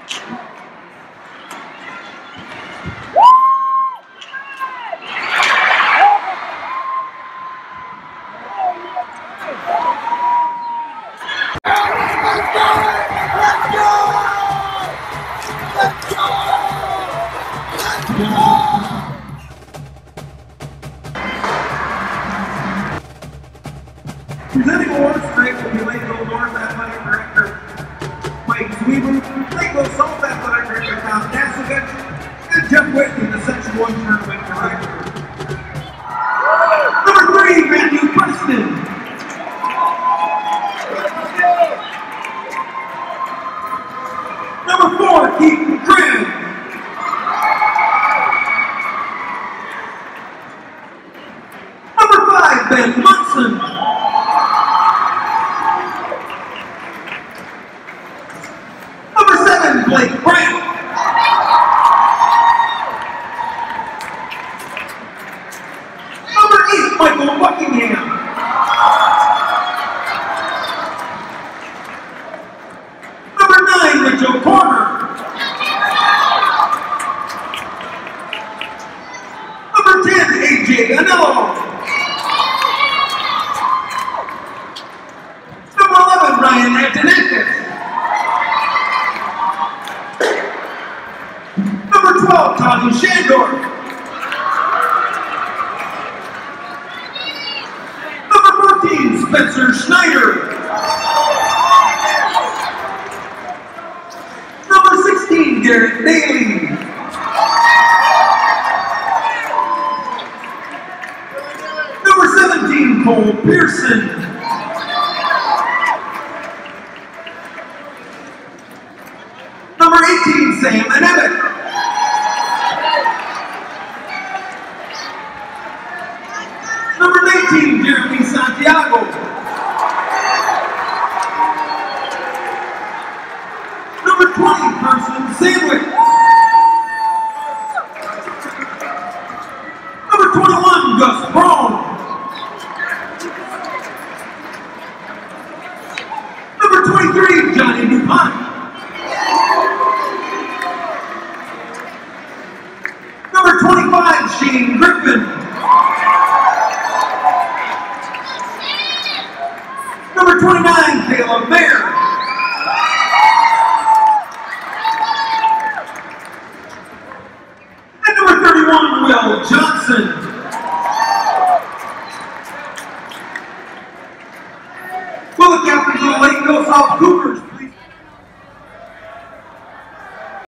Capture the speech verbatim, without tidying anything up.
Presenting awards tonight will be Lakeville North Athletic Director Mike Weaver, Lakeville South Athletic Director Tom Nasovich, and Jeff Whitney, the Section one Tournament Director. Number three, Matthew Preston. Number four, Keith Tran. Number five, Ben Munson. Blake Brown. Number eight, Michael Buckingham. Number nine, Mitchell Corner. Number ten, A J Anello. Number eleven, Ryan Antonakis. twelve, Tommy Shandor. Number fourteen, Spencer Schneider. Number sixteen, Garrett Daly. Number seventeen, Cole Pearson. Number eighteen, Sam Anevic. Number nineteen, Jeremy Santiago. Number twenty, Person Sandwick. Number twenty-one, Gus Brown. Number twenty-three, Johnny DuPont. Number twenty-five, Shane Griffin. Number twenty-nine, Caleb Mayer.